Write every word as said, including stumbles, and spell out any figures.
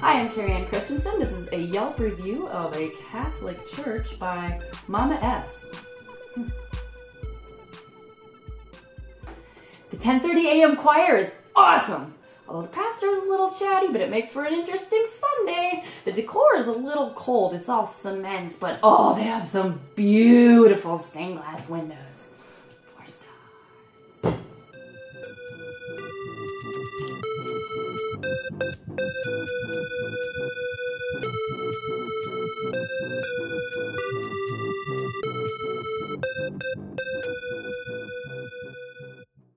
Hi, I'm Carrie Ann Christensen. This is a Yelp review of a Catholic church by Mama S. The ten thirty a m choir is awesome! Although the pastor is a little chatty, but it makes for an interesting Sunday. The decor is a little cold. It's all cement, but oh, they have some beautiful stained glass windows. Four stars.